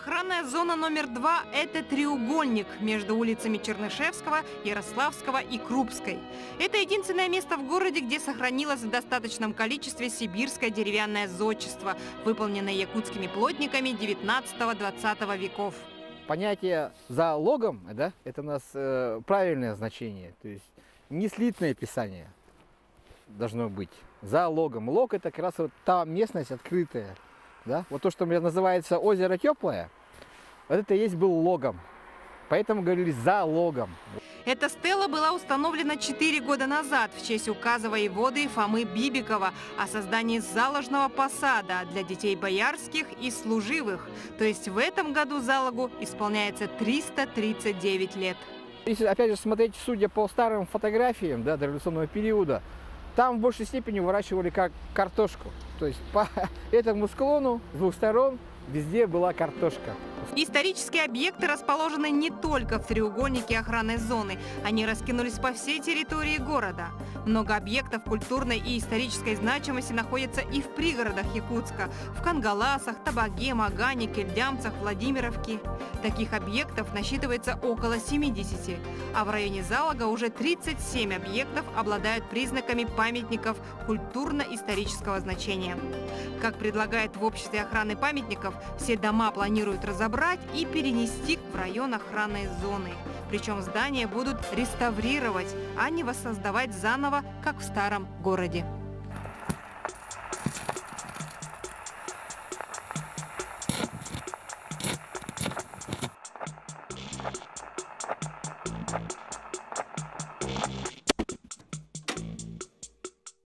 Охранная зона номер 2 – это треугольник между улицами Чернышевского, Ярославского и Крупской. Это единственное место в городе, где сохранилось в достаточном количестве сибирское деревянное зодчество, выполненное якутскими плотниками 19-20 веков. Понятие «за логом» да, это у нас правильное значение, то есть не слитное писание должно быть. За логом. Лог – это как раз вот та местность открытая. Да? Вот то, что называется озеро Теплое, вот это и есть был логом. Поэтому говорили «за логом». Эта стела была установлена 4 года назад в честь указа воеводы Фомы Бибикова о создании заложного посада для детей боярских и служивых. То есть в этом году залогу исполняется 339 лет. Если опять же смотреть, судя по старым фотографиям дореволюционного периода, там в большей степени выращивали как картошку. То есть по этому склону с двух сторон везде была картошка. Исторические объекты расположены не только в треугольнике охранной зоны. Они раскинулись по всей территории города. Много объектов культурной и исторической значимости находятся и в пригородах Якутска. В Кангаласах, Табаге, Магане, Кельдямцах, Владимировке. Таких объектов насчитывается около 70. А в районе Залога уже 37 объектов обладают признаками памятников культурно-исторического значения. Как предлагает в обществе охраны памятников, все дома планируют разобрать и перенести в район охранной зоны. Причем здания будут реставрировать, а не воссоздавать заново, как в старом городе.